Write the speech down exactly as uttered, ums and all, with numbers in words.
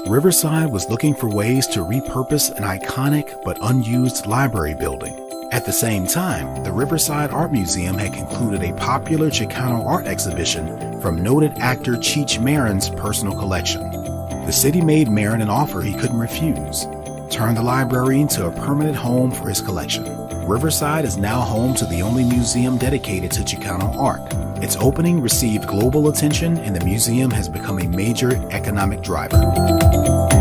Riverside was looking for ways to repurpose an iconic but unused library building. At the same time, the Riverside Art Museum had concluded a popular Chicano art exhibition from noted actor Cheech Marin's personal collection. The city made Marin an offer he couldn't refuse: turn the library into a permanent home for his collection. Riverside is now home to the only museum dedicated to Chicano art. Its opening received global attention, and the museum has become a major economic driver.